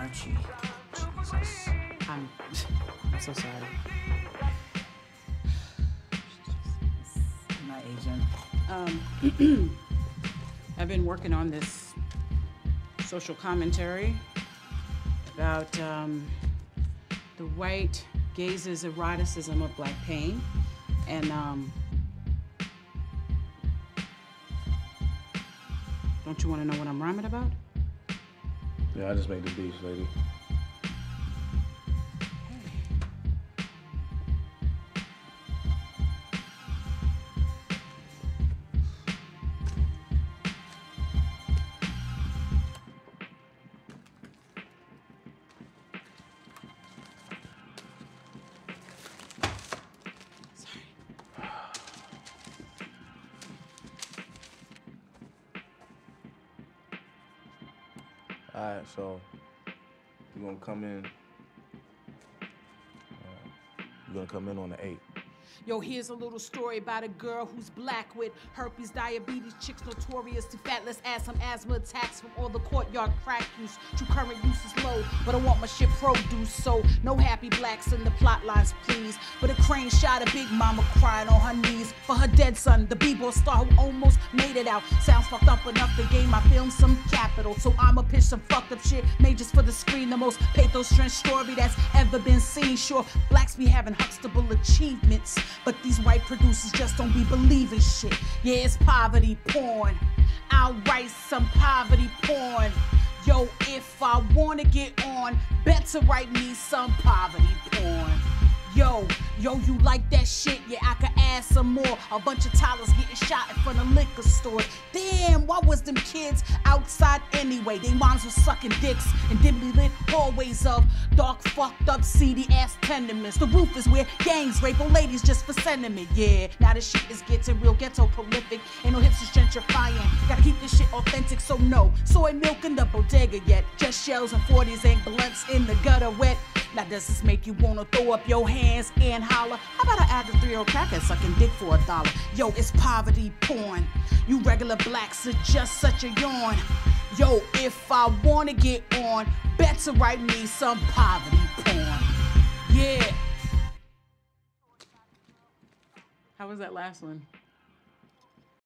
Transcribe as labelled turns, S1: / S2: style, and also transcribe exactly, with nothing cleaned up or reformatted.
S1: Archie. Jesus. I'm, I'm so sorry. My agent. Um, I've been working on this social commentary about um, the white gaze's eroticism of black pain. And um, don't you want to know what I'm rhyming about?
S2: Yeah, I just made the beats, lady. All right, so you're gonna come in. Uh, you're gonna come in on the eighth.
S1: Yo, here's a little story about a girl who's black with herpes, diabetes, chicks notorious too fat. Let's add some asthma attacks from all the courtyard crack use. True current use is low, but I want my shit produce. So no happy blacks in the plot lines, please. But a crane shot a big mama crying on her knees for her dead son, the b-boy star who almost made it out. Sounds fucked up enough to gain my film some capital. So I'ma pitch some fucked up shit made just for the screen. The most pathos-drenched story that's ever been seen. Sure, blacks be having Huxtable achievements, but these white producers just don't be believing shit. Yeah, it's poverty porn. I'll write some poverty porn. Yo, if I wanna get on, better write me some poverty porn. Yo, yo, you like that shit? Yeah, I could add some more. A bunch of toddlers getting shot in front of liquor stores. Damn, why was them kids outside anyway? They moms were sucking dicks in dimly lit hallways of dark, fucked up, seedy ass tenements. The roof is where gangs rape old ladies just for sentiment. Yeah, now this shit is getting real ghetto prolific. Ain't no hipsters gentrifying. Gotta keep this shit authentic, so no soy milk in the bodega yet. Just shells and forties and blunts in the gutter wet. Now does this make you wanna throw up your hands and holler? How about I add the three-year-old crackhead sucking dick for a dollar? Yo, it's poverty porn. You regular blacks are just such a yawn. Yo, if I wanna get on, better write me some poverty porn. Yeah. How was that last one?